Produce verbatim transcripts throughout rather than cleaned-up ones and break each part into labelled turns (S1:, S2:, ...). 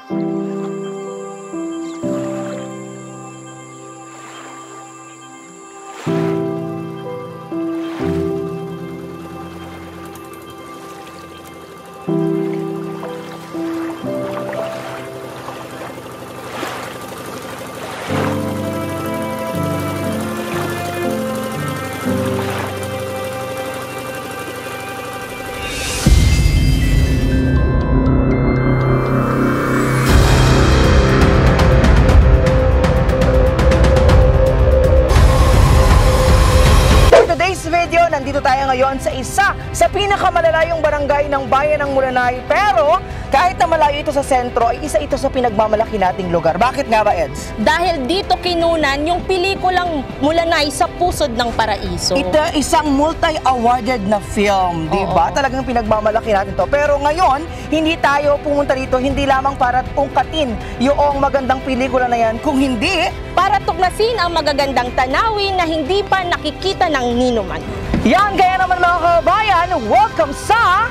S1: Nandito tayo ngayon sa isa sa pinakamalalayong barangay ng bayan ng Mulanay. Pero kahit na malayo ito sa sentro, ay isa ito sa pinagmamalaki nating lugar. Bakit nga ba, Eds?
S2: Dahil dito kinunan yung pelikulang Mulanay sa Pusod ng Paraiso.
S1: Ito isang multi-awarded na film, di ba? Talagang pinagmamalaki natin to. Pero ngayon, hindi tayo pumunta dito hindi lamang para ungkatin yung magandang pelikula na yan, kung hindi
S2: para tuklasin ang magagandang tanawin na hindi pa nakikita ng ninuman.
S1: Yan, kaya naman mga kababayan, welcome sa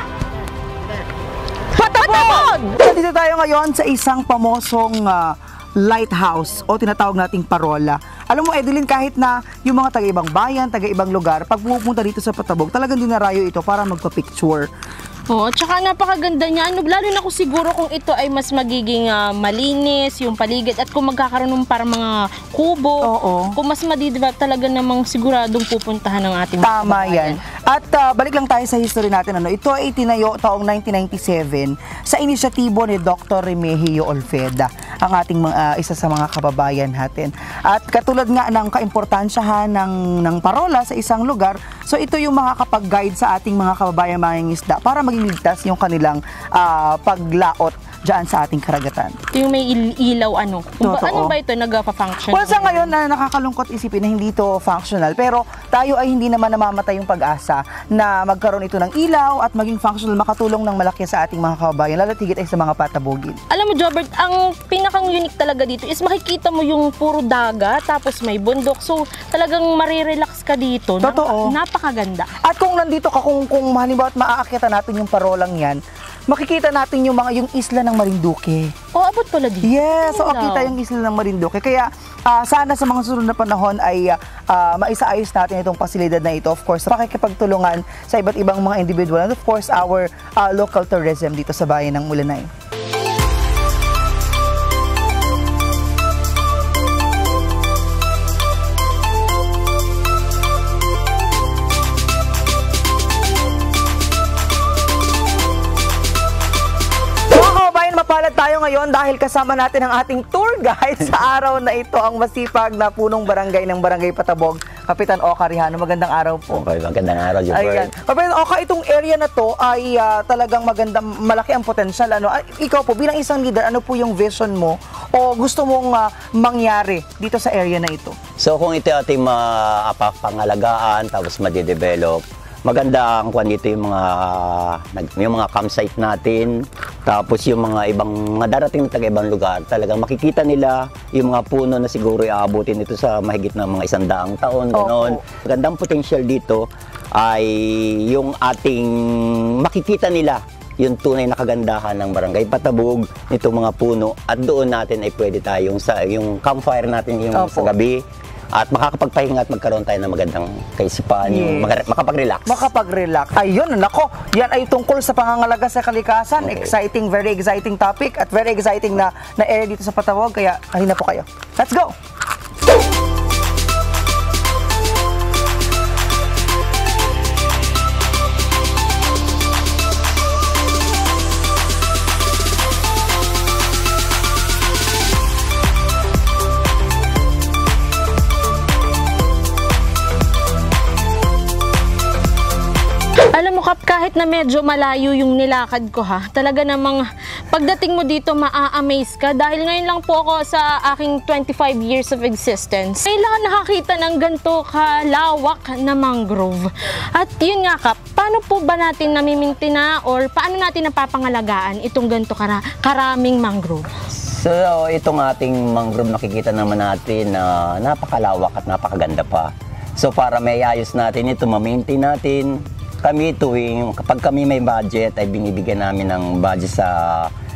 S1: Patabog! Dito tayo ngayon sa isang pamosong uh, lighthouse o tinatawag nating parola. Alam mo, Edeline, kahit na yung mga taga-ibang bayan, taga-ibang lugar, pag pupunta dito sa Patabog, talagang dinarayo ito para magpa-picture.
S2: Oo, tsaka napakaganda niya. Ano, lalo na ko siguro kung ito ay mas magiging uh, malinis, yung paligid, at kung magkakaroon ng parang mga kubo,
S1: oo,
S2: kung mas madidevelop talaga namang siguradong pupuntahan ng ating mga
S1: tama yan. At uh, balik lang tayo sa history natin. Ano, ito ay tinayo taong nineteen ninety-seven sa inisyatibo ni Doctor Remigio Olfeda, ang ating uh, isa sa mga kababayan natin. At katulad nga ng kaimportansyahan ng, ng parola sa isang lugar, so ito yung makakapag-guide sa ating mga kababayan mangingisda para maging ligtas yung kanilang uh, paglaot dyan sa ating karagatan.
S2: Yung may il ilaw ano? Ba, ano ba ito nag-function?
S1: Well, sa ngayon na nakakalungkot isipin na hindi ito functional, pero tayo ay hindi naman namamatay yung pag-asa na magkaroon ito ng ilaw at maging functional, makatulong ng malaki sa ating mga kababayan, lalo tigit ay sa mga patabugin. Alam
S2: mo, Jobert, ang pinakang unique talaga dito is makikita mo yung puro dagat, tapos may bundok, so talagang marirelax ka dito.
S1: Totoo.
S2: Napakaganda.
S1: At kung nandito ka, kung, kung halimbawa at maaakyatan natin yung parolang yan, makikita natin yung mga yung isla ng Marinduque.
S2: Oh, abot pala dito.
S1: Yes, so kita yung isla ng Marinduque. Kaya uh, sana sa mga susunod na panahon ay uh, maisaayos natin itong pasilidad na ito. Of course, pakikipagtulungan sa iba't ibang mga individual and of course our uh, local tourism dito sa bayan ng Mulanay. Mapalad tayo ngayon dahil kasama natin ang ating tour guide sa araw na ito, ang masipag na punong barangay ng Barangay Patabog, Kapitan Oka Rihano. Magandang araw po.
S3: Okay, magandang araw, Jobert.
S1: Ayan. Kapitan Oka, itong area na to ay uh, talagang magandang, malaki ang potensyal. Ano? Ikaw po, bilang isang leader, ano po yung vision mo o gusto mong uh, mangyari dito sa area na ito?
S3: So kung ito ating mapapangalagaan, tapos madidevelop, maganda ang kwan dito yung mga yung mga campsite natin, tapos yung mga ibang mga darating na taga-ibang lugar, talagang makikita nila yung mga puno na siguro iaabutin ito sa mahigit na mga isang daang taon, ganoon. Oh, oh. Magandang potential dito ay yung ating makikita nila yung tunay na kagandahan ng Barangay Patabog, nitong mga puno, at doon natin ay pwede tayong sa yung campfire natin yung oh, sa gabi. At makakapagpahinga at magkaroon tayo ng magandang kaisipan, yes, yung makapag-relax.
S1: Makapag-relax. Ayun, nako, yan ay tungkol sa pangangalaga sa kalikasan. Okay. Exciting, very exciting topic at very exciting na, na area dito sa Patabog. Kaya, halina po kayo. Let's go!
S2: Alam mo, Kap, kahit na medyo malayo yung nilakad ko ha, talaga namang pagdating mo dito maa-amaze ka dahil ngayon lang po ako sa aking twenty-five years of existence. Kailangan nakakita ng ganito kalawak na mangrove. At yun nga, Kap, paano po ba natin namimintina or paano natin napapangalagaan itong ganito kara karaming mangrove?
S3: So, itong ating mangrove nakikita naman natin na napakalawak at napakaganda pa. So, para may ayos natin ito, ma-maintain natin, kami tuwing kapag kami may budget ay binibigyan namin ng budget sa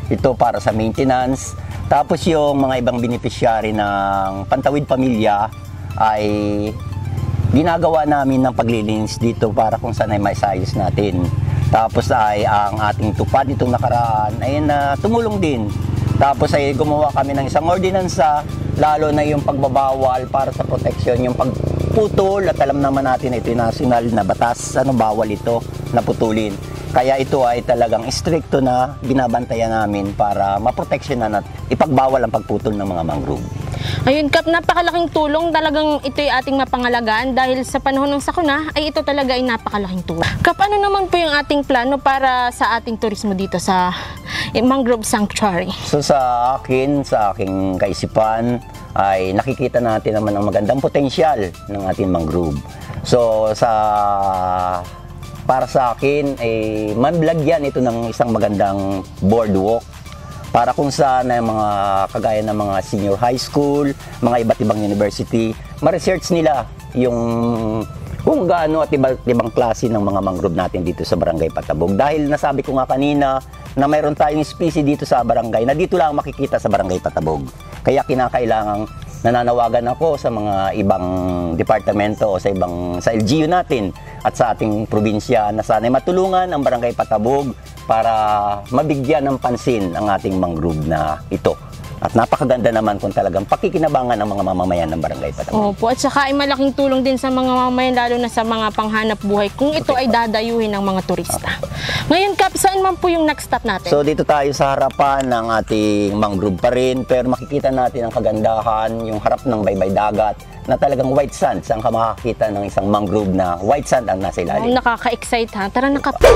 S3: ito para sa maintenance. Tapos yung mga ibang beneficiary ng Pantawid Pamilya ay ginagawa namin ng paglilinis dito para kung saan ay maisayos natin. Tapos ay ang ating tupad itong nakaraan ay na tumulong din. Tapos ay gumawa kami ng isang ordinansa, lalo na yung pagbabawal para sa proteksyon, yung pagputol, at alam naman natin ito yung national na batas, ano, bawal ito na putulin. Kaya ito ay talagang stricto na binabantayan namin para maproteksyonan at ipagbawal ang pagputol ng mga mangrove.
S2: Ayun, Kap, napakalaking tulong. Talagang ito ay ating mapangalagaan dahil sa panahon ng sakuna ay ito talaga ay napakalaking tulong. Kap, ano naman po yung ating plano para sa ating turismo dito sa Mangrove Sanctuary?
S3: So sa akin, sa aking kaisipan, ay nakikita natin naman ang magandang potensyal ng ating mangrove. So sa para sa akin ay mablagyan ito ng isang magandang boardwalk para kung saan ay mga kagaya ng mga senior high school, mga iba't ibang university, ma-research nila yung kung gaano at iba't ibang klase ng mga mangrove natin dito sa Barangay Patabog. Dahil nasabi ko nga kanina na mayroon tayong species dito sa barangay na dito lang makikita sa Barangay Patabog. Kaya kinakailangang nananawagan ako sa mga ibang departamento o sa ibang sa L G U natin at sa ating probinsya na sana'y matulungan ang Barangay Patabog para mabigyan ng pansin ang ating mangrove na ito. At napakaganda naman kung talagang pakikinabangan ng mga mamamayan ng Barangay Patabog.
S2: Opo, at saka ay malaking tulong din sa mga mamamayan, lalo na sa mga panghanap buhay kung ito
S3: Okay.
S2: ay dadayuhin ng mga turista. Ngayon, Kap, saan man po yung next stop natin?
S3: So dito tayo sa harapan ng ating mangrove pa rin, pero makikita natin ang kagandahan, yung harap ng baybay dagat na talagang white sand. Saan ka makakita ng isang mangrove na white sand ang nasa
S2: Oh,
S3: ilalim.
S2: nakaka-excite ha. Tara na, Kap.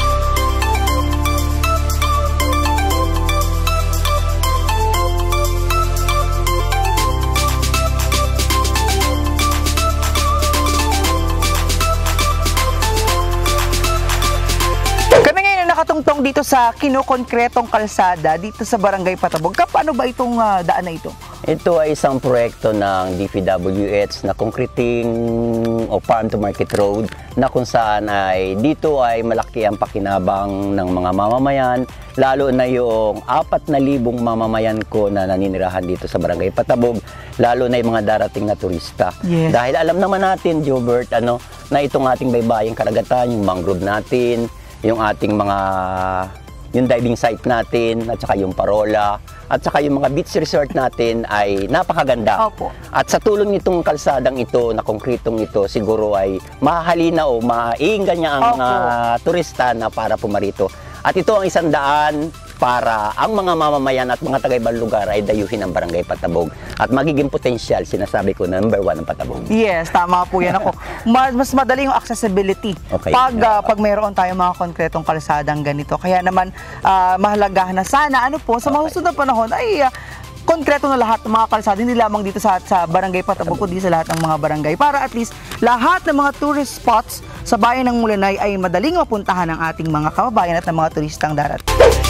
S1: Kami ngayon na nakatungtong dito sa kinukonkretong kalsada dito sa Barangay Patabog. Kap, ano ba itong ah, daan na ito?
S3: Ito ay isang proyekto ng D P W H na concreting o farm to market road na kung saan ay dito ay malaki ang pakinabang ng mga mamamayan, lalo na yung apat na libong mamamayan ko na naninirahan dito sa Barangay Patabog, lalo na yung mga darating na turista.
S1: Yes.
S3: Dahil alam naman natin, Jobert, ano, na itong ating baybaying karagatan, yung mangrove natin, yung ating mga yung diving site natin, at saka yung parola, at saka yung mga beach resort natin ay napakaganda.
S1: Opo.
S3: At sa tulong nitong kalsadang ito, na konkretong ito, siguro ay mahalina o maiinggan niya ang
S1: Opo.
S3: mga turista na para pumarito. At ito ang isang daan para ang mga mamamayan at mga taga-ibang lugar ay dayuhin ang Barangay Patabog at magiging potensyal, sinasabi ko, number one ang Patabog.
S1: Yes, tama po yan ako. Mas, mas madali yung accessibility
S3: Okay.
S1: pag, ah, pag mayroon tayong mga konkretong kalsadang ganito. Kaya naman, ah, mahalaga na sana, ano po, sa mahusunod na panahon, ay ah, konkreto na lahat ng mga kalsada, hindi lamang dito sa, sa Barangay Patabog, kundi sa lahat ng mga barangay. Para at least, lahat ng mga tourist spots sa bayan ng Mulanay ay madaling mapuntahan ng ating mga kababayan at ng mga turistang darat.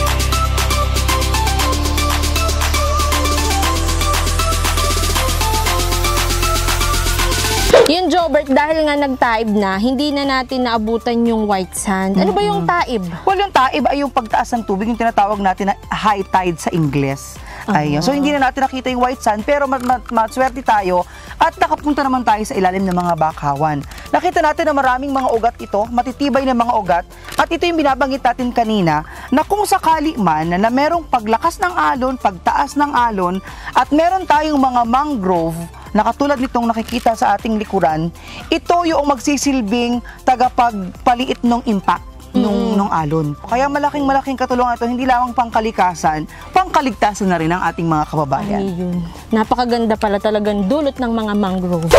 S2: Yun, Jobert, dahil nga nag-taib na, hindi na natin naabutan yung white sand. Ano ba yung taib?
S1: Well, yung taib ay yung pagtaas ng tubig, yung tinatawag natin na high tide sa Ingles. Ayun. So, hindi na natin nakita yung white sand, pero mat mat matswerte tayo at nakapunta naman tayo sa ilalim ng mga bakawan. Nakita natin na maraming mga ugat ito, matitibay na mga ugat, at ito yung binabanggit natin kanina, na kung sakali man na merong paglakas ng alon, pagtaas ng alon, at meron tayong mga mangrove, na katulad nitong nakikita sa ating likuran, ito yung magsisilbing tagapagpaliit ng impact nung, nung alon. Kaya malaking malaking katulungan ito, hindi lamang pangkalikasan, pangkaligtasan na rin ng ating mga kababayan.
S2: Ay, yun. Napakaganda pala talagang dulot ng mga mangrove.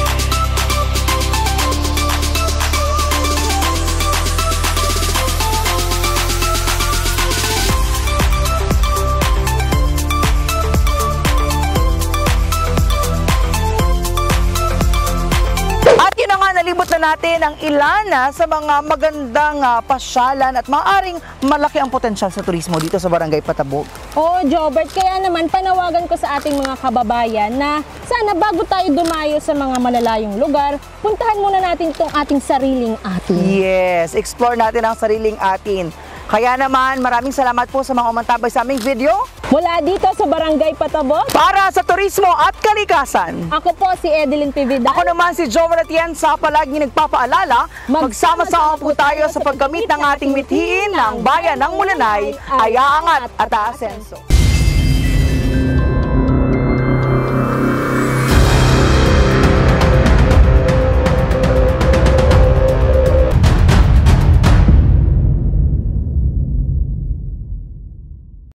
S1: At yun na nga, nalibot na natin ang ilan na sa mga magandang ah, pasyalan at maaring malaki ang potensyal sa turismo dito sa Barangay Patabog.
S2: Oo, Jobert, kaya naman panawagan ko sa ating mga kababayan na sana bago tayo dumayo sa mga malalayong lugar, puntahan muna natin itong ating sariling atin.
S1: Yes, explore natin ang sariling atin. Kaya naman, maraming salamat po sa mga umantabay sa aming video
S2: Mula dito sa Barangay Patabot,
S1: para sa turismo at kalikasan.
S2: ako po si Edeline P. Vidal.
S1: Ako naman si Joel Atienza, palagi nagpapaalala, magsama-sama po tayo sa pagkamit ng ating mithiin ng bayan ng Mulanay ay aangat at aasenso.